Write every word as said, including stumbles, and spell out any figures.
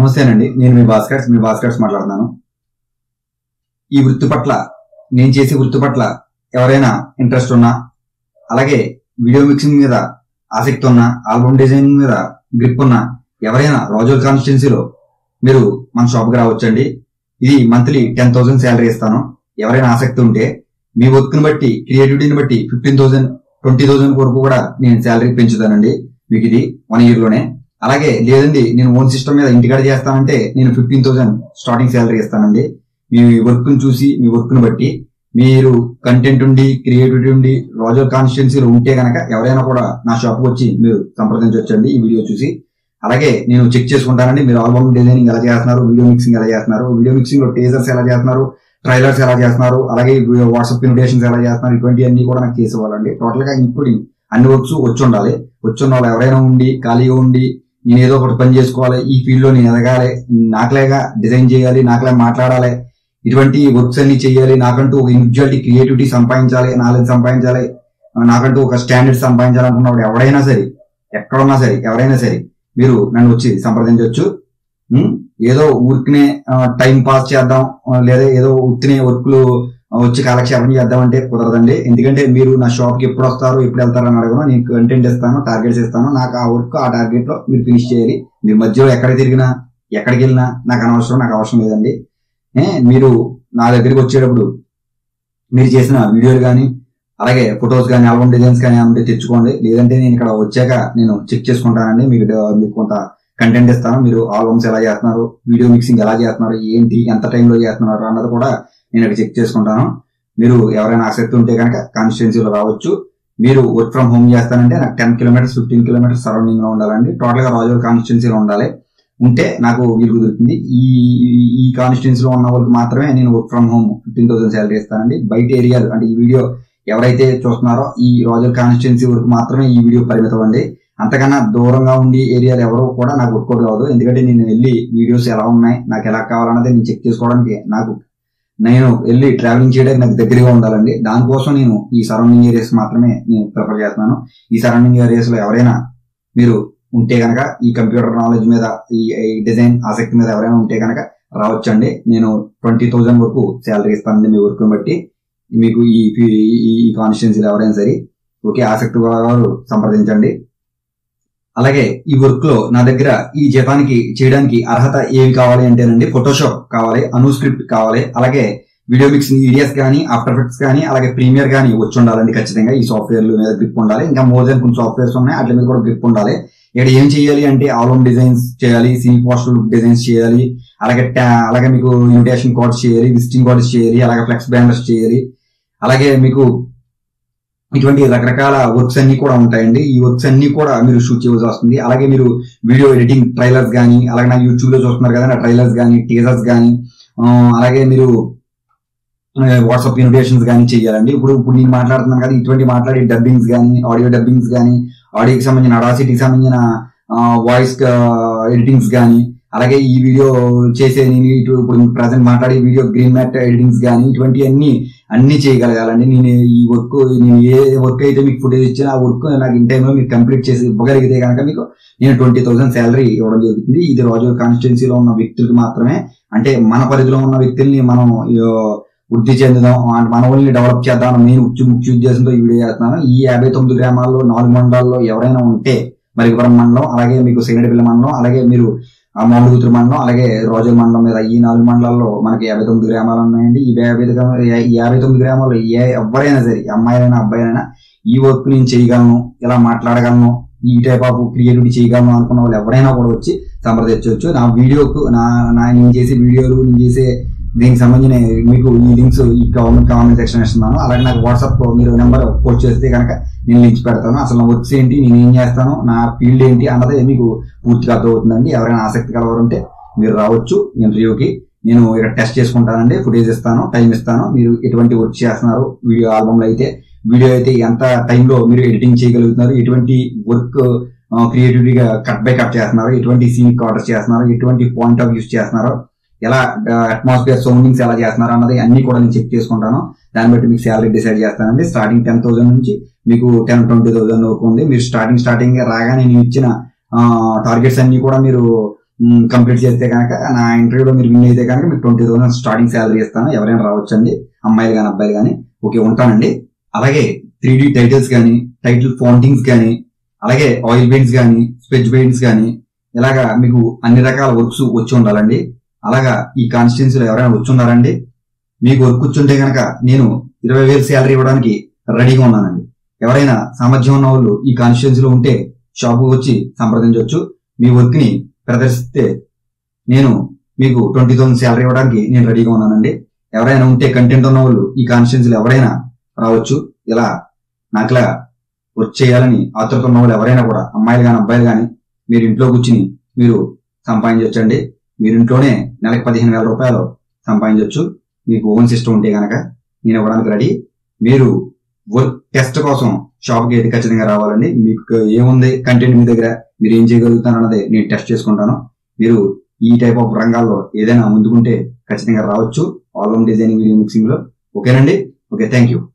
నమస్తేనండి, నేను మీ భాస్కర్స్ మీ భాస్కర్స్ మాట్లాడుతున్నాను. ఈ వృత్తి పట్ల నేను చేసే వృత్తి పట్ల ఎవరైనా ఇంట్రెస్ట్ ఉన్నా, అలాగే వీడియో మిక్సింగ్ మీద ఆసక్తి ఉన్నా, ఆల్బమ్ డిజైనింగ్ మీద గ్రిప్ ఉన్నా ఎవరైనా రాజోల్ కాన్స్టిట్యున్సీలో మీరు మన షాప్కి రావచ్చండి. ఇది మంత్లీ టెన్ థౌసండ్ శాలరీ ఇస్తాను. ఎవరైనా ఆసక్తి ఉంటే మీ వర్క్ ని బట్టి, క్రియేటివిటీని బట్టి ఫిఫ్టీన్ థౌసండ్ ట్వంటీ థౌసండ్ వరకు కూడా నేను శాలరీ పెంచుతానండి మీకు ఇది వన్ ఇయర్ లోనే. అలాగే లేదండి నేను ఓన్ సిస్టమ్ మీద ఇంటికాడ చేస్తానంటే నేను ఫిఫ్టీన్ థౌసండ్ స్టార్టింగ్ శాలరీ ఇస్తానండి. మీ వర్క్ ని చూసి మీ వర్క్ ని బట్టి మీరు కంటెంట్ ఉండి క్రియేటివిటీ ఉండి రాజోల్ కాన్స్టిట్యున్సీలో ఉంటే కనుక ఎవరైనా కూడా నా షాప్కి వచ్చి మీరు సంప్రదించవచ్చండి ఈ వీడియో చూసి. అలాగే నేను చెక్ చేసుకుంటానండి మీరు ఆల్బమ్ డిజైనింగ్ ఎలా చేస్తున్నారు, వీడియో మిక్సింగ్ ఎలా చేస్తున్నారు, వీడియో మిక్సింగ్ లో టేజర్స్ ఎలా చేస్తున్నారు, ట్రైలర్స్ ఎలా చేస్తున్నారు, అలాగే వాట్సాప్ ఇన్విటేషన్స్ ఎలా చేస్తున్నారు, ఇటువంటి అన్ని కూడా నాకు చేసేవాళ్ళండి. టోటల్ గా ఇంక్లూడింగ్ అన్ని వర్క్స్ వచ్చి ఉండాలి. వచ్చి ఉన్న వాళ్ళు ఎవరైనా ఉండి ఖాళీగా ఉండి నేను ఏదో ఒకటి పని చేసుకోవాలి, ఈ ఫీల్డ్ లో నేను ఎదగాలి, నాకులేగా డిజైన్ చేయాలి, నాకులేగా మాట్లాడాలి, ఇటువంటి వర్క్స్ అన్ని చేయాలి, నాకంటూ ఒక ఇండివిజువాలిటీ క్రియేటివిటీ సంపాదించాలి, నాలెడ్జ్ సంపాదించాలి, నాకంటూ ఒక స్టాండర్డ్ సంపాదించాలి అనుకున్నప్పుడు ఎవరైనా సరే, ఎక్కడున్నా సరే, ఎవరైనా సరే మీరు నన్ను వచ్చి సంప్రదించవచ్చు. ఏదో ఊరికినే టైం పాస్ చేద్దాం లేదా ఏదో ఉత్తినే వర్క్లు వచ్చి కాలక్షేపం చేద్దామంటే కుదరదండి. ఎందుకంటే మీరు నా షాప్ కి ఎప్పుడు వస్తారు, ఎప్పుడు వెళ్తారు అని అడగను. నేను కంటెంట్ ఇస్తాను, టార్గెట్స్ ఇస్తాను. నాకు ఆ వర్క్ ఆ టార్గెట్ లో మీరు ఫినిష్ చేయాలి. మీరు మధ్యలో ఎక్కడ తిరిగినా ఎక్కడికి వెళ్ళినా నాకు అనవసరం, నాకు అవసరం లేదండి. మీరు నా దగ్గరికి వచ్చేటప్పుడు మీరు చేసిన వీడియోలు కానీ అలాగే ఫొటోస్ కానీ ఆల్బమ్ డిజైన్స్ కానీ ఉంటే తెచ్చుకోండి. లేదంటే నేను ఇక్కడ వచ్చాక నేను చెక్ చేసుకుంటానండి. మీకు మీకు కొంత కంటెంట్ ఇస్తాను. మీరు ఆల్బమ్స్ ఎలా చేస్తున్నారు, వీడియో మిక్సింగ్ ఎలా చేస్తున్నారు, ఏంటి ఎంత టైంలో చేస్తున్నారు అన్నది కూడా నేను ఇక్కడ చెక్ చేసుకుంటాను. మీరు ఎవరైనా ఆసక్తి ఉంటే కనుక కాన్స్టిట్యున్సీలో రావచ్చు. మీరు వర్క్ ఫ్రమ్ హోమ్ చేస్తానంటే నాకు ten kilometres fifteen kilometres surrounding లో ఉండాలండి. టోటల్ గా రాజోల్ కాన్స్టిట్యున్సీలో ఉండాలి. ఉంటే నాకు వీలు కుదురుతుంది. ఈ ఈ కాన్స్టిట్యున్సీలో ఉన్న వాళ్ళకి మాత్రమే నేను work from home fifteen thousand salary ఇస్తానండి. బయట ఏరియాలు అంటే ఈ వీడియో ఎవరైతే చూస్తున్నారో ఈ రాజోల్ కాన్స్టిట్యున్సీ వరకు మాత్రమే ఈ వీడియో పరిమితం అండి. అంతకన్నా దూరంగా ఉండి ఏరియాలు ఎవరో కూడా నాకు వర్కౌట్ కావద్దు. ఎందుకంటే నేను వెళ్ళి వీడియోస్ ఎలా ఉన్నాయి, నాకు ఎలా కావాలన్నది నేను చెక్ చేసుకోవడానికి, నాకు నేను వెళ్ళి ట్రావెలింగ్ చేయడానికి నాకు దగ్గరగా ఉండాలండి. దానికోసం నేను ఈ సరౌండింగ్ ఏరియాస్ మాత్రమే నేను ప్రిఫర్ చేస్తున్నాను. ఈ సరౌండింగ్ ఏరియాస్ లో ఎవరైనా మీరు ఉంటే కనుక, ఈ కంప్యూటర్ నాలెడ్జ్ మీద, ఈ డిజైన్ ఆసక్తి మీద ఎవరైనా ఉంటే కనుక రావచ్చండి. నేను ట్వంటీ థౌసండ్ వరకు శాలరీ ఇస్తానండి మీ వర్క్ బట్టి. మీకు ఈ ఈ కాన్స్టిట్యున్సీలో ఎవరైనా సరే ఓకే ఆసక్తి వారు సంప్రదించండి. అలాగే ఈ వర్క్ లో నా దగ్గర ఈ జీతానికి చేయడానికి అర్హత ఏవి కావాలి అంటేనండి, ఫోటోషాప్ కావాలి, అనుస్క్రిప్ట్ కావాలి, అలాగే వీడియో మిక్సింగ్ ఈడియస్ కానీ, ఆఫ్టర్ ఎఫెక్ట్స్ కానీ, అలాగే ప్రీమియర్ కానీ వచ్చి ఉండాలండి. ఖచ్చితంగా ఈ సాఫ్ట్వేర్ల మీద గ్రిప్ ఉండాలి. ఇంకా మోర్ దెన్ కొన్ని సాఫ్ట్వేర్స్ ఉన్నాయి, అట్ల మీద కూడా గ్రిప్ ఉండాలి. ఇక్కడ ఏం చేయాలి అంటే ఆల్బమ్ డిజైన్స్ చేయాలి, సీన్ పోస్టర్ డిజైన్స్ చేయాలి, అలాగే అలాగే మీకు ఇన్విటేషన్ కార్డ్స్ చేయాలి, విజిటింగ్ కార్డ్స్ చేయాలి, అలాగే ఫ్లెక్స్ బ్యానర్స్ చేయాలి, అలాగే మీకు ఇటువంటి రకరకాల వర్క్స్ అన్ని కూడా ఉంటాయండి. ఈ వర్క్స్ అన్ని కూడా మీరు షూట్ చేయవలసి వస్తుంది. అలాగే మీరు వీడియో ఎడిటింగ్ ట్రైలర్స్ కానీ, అలాగే నా యూట్యూబ్ లో చూస్తున్నారు కదా ట్రైలర్స్ కానీ, టీజర్స్ కానీ, అలాగే మీరు వాట్సాప్ ఇన్విటేషన్స్ కానీ చేయాలండి. ఇప్పుడు ఇప్పుడు నేను మాట్లాడుతున్నాను కదా, ఇటువంటి మాట్లాడే డబ్బింగ్స్ కానీ, ఆడియో డబ్బింగ్స్ కానీ, ఆడియోకి సంబంధించిన అడాసిటీకి సంబంధించిన వాయిస్ ఎడిటింగ్స్ కానీ, అలాగే ఈ వీడియో చేసే నేను ఇప్పుడు ప్రజెంట్ మాట్లాడే వీడియో గ్రీన్ మ్యాట్ ఎడిటింగ్స్ కానీ, ఇటువంటి అన్ని అన్ని చేయగలగాలండి. నేను ఈ వర్క్ నేను ఏ వర్క్ అయితే మీకు ఫుటేజ్ ఇచ్చినా ఆ వర్క్ నాకు ఇన్ టైంలో మీరు కంప్లీట్ చేసి ఇవ్వగలిగితే కనుక మీకు నేను ట్వంటీ థౌసండ్ శాలరీ ఇవ్వడం జరుగుతుంది. ఇది రాజోల్ కాన్స్టిట్యున్సీలో ఉన్న వ్యక్తులకు మాత్రమే. అంటే మన పరిధిలో ఉన్న వ్యక్తుల్ని మనం వృద్ధి చెందుదాం, మన వాళ్ళని డెవలప్ చేద్దాం నేను ముఖ్య ఉద్దేశంతో ఈ వీడియో చేస్తున్నాను. ఈ యాభై తొమ్మిది గ్రామాల్లో నాలుగు మండలాల్లో ఎవరైనా ఉంటే, మరిపురం మండలం, అలాగే మీకు సెగనడిపల్లి మండలం, అలాగే మీరు మామిడిగుతురు మండలం, అలాగే రాజోల్ మండలం మీద ఈ నాలుగు మండలాల్లో మనకి యాభై తొమ్మిది గ్రామాలు ఉన్నాయండి. ఈ యాభై యాభై తొమ్మిది గ్రామాల్లో ఏ ఎవరైనా సరే, అమ్మాయిలైనా అబ్బాయిలైనా ఈ వర్క్ నేను చేయగలను, ఇలా మాట్లాడగలను, ఈ టైప్ ఆఫ్ క్రియేటివిటీ చేయగలను అనుకున్న వాళ్ళు ఎవరైనా కూడా వచ్చి సంప్రదించవచ్చు. నా వీడియోకు నా నేను చేసే వీడియోలు నేను చేసే దీనికి సంబంధించిన మీకు ఈ లింక్స్ ఈ గవర్నమెంట్ కామెంట్ సెక్షన్ ఇస్తున్నాను. అలాగే నాకు వాట్సాప్ మీరు నెంబర్ పోస్ట్ చేస్తే కనుక నేను లింక్స్ పెడతాను. అసలు నా వర్క్స్ ఏంటి, నేను ఏం చేస్తాను, నా ఫీల్డ్ ఏంటి అన్నది మీకు పూర్తిగా అర్థమవుతుందండి. ఎవరైనా ఆసక్తి కలవారంటే మీరు రావచ్చు ఇంటర్వ్యూకి. నేను ఇక్కడ టెస్ట్ చేసుకుంటానండి, ఫుటేజ్ ఇస్తాను, టైం ఇస్తాను. మీరు ఎటువంటి వర్క్ చేస్తున్నారు, వీడియో ఆల్బమ్లో అయితే వీడియో అయితే ఎంత టైంలో మీరు ఎడిటింగ్ చేయగలుగుతున్నారు, ఎటువంటి వర్క్ క్రియేటివిటీగా కట్ బై కట్ చేస్తున్నారు, ఎటువంటి సీన్ కార్డర్స్ చేస్తున్నారు, ఎటువంటి పాయింట్ ఆఫ్ యూస్ చేస్తున్నారు, ఎలా అట్మాస్ఫియర్ సౌండింగ్స్ ఎలా చేస్తున్నారు అన్నది అన్ని కూడా నేను చెక్ చేసుకుంటాను. దాన్ని బట్టి మీకు శాలరీ డిసైడ్ చేస్తానండి. స్టార్టింగ్ టెన్ థౌసండ్ నుంచి మీకు టెన్ ట్వంటీ థౌసండ్ వరకు ఉంది. మీరు స్టార్టింగ్ స్టార్టింగ్ రాగానే నేను ఇచ్చిన టార్గెట్స్ అన్ని కూడా మీరు కంప్లీట్ చేస్తే కనుక నా ఇంటర్వ్యూలో మీరు విన్ అయితే కనుక మీకు ట్వంటీ థౌసండ్ స్టార్టింగ్ శాలరీ ఇస్తాను. ఎవరైనా రావచ్చండి, అమ్మాయిలు కానీ అబ్బాయిలు కానీ. ఓకే, ఉంటానండి. అలాగే త్రీ డి టైటిల్స్ కానీ, టైటిల్ ఫాంటింగ్స్ కానీ, అలాగే ఆయిల్ పెయింట్స్ కానీ, స్కెచ్ పెయింట్స్ కానీ, ఇలాగా మీకు అన్ని రకాల వర్క్స్ వచ్చి ఉండాలండి. అలాగా ఈ కాన్స్టిట్యున్సీలో ఎవరైనా వచ్చి ఉన్నారండి? మీకు వర్క్ కూర్చుంటే కనుక నేను ఇరవై వేలు శాలరీ ఇవ్వడానికి రెడీగా ఉన్నానండి. ఎవరైనా సామర్థ్యం ఉన్న వాళ్ళు ఈ కాన్స్టిట్యున్సీలో ఉంటే షాపుకి వచ్చి సంప్రదించవచ్చు. మీ వర్క్ ని ప్రదర్శిస్తే నేను మీకు ట్వంటీ థౌసండ్ శాలరీ ఇవ్వడానికి నేను రెడీగా ఉన్నానండి. ఎవరైనా ఉంటే కంటెంట్ ఉన్న వాళ్ళు ఈ కాన్స్టిట్యున్సీలో ఎవరైనా రావచ్చు. ఇలా నాకులా వర్క్ చేయాలని ఆతృత ఉన్న వాళ్ళు ఎవరైనా కూడా, అమ్మాయిలు కానీ అబ్బాయిలు కానీ, మీరు ఇంట్లో కూర్చుని మీరు సంపాదించవచ్చండి. మీరు ఇంట్లోనే నెలకు పదిహేను వేల రూపాయలు సంపాదించవచ్చు. మీకు ఓన్ సిస్టమ్ ఉంటే కనుక నేను ఇవ్వడానికి రెడీ. మీరు వర్క్ టెస్ట్ కోసం షాప్కి అయితే ఖచ్చితంగా రావాలండి. మీకు ఏముంది కంటెంట్ మీ దగ్గర, మీరు ఏం చేయగలుగుతారు అన్నది నేను టెస్ట్ చేసుకుంటాను. మీరు ఈ టైప్ ఆఫ్ రంగాల్లో ఏదైనా ముందుకుంటే ఖచ్చితంగా రావచ్చు all round designing, video mixing లో. ఓకేనండి? Okay, thank you.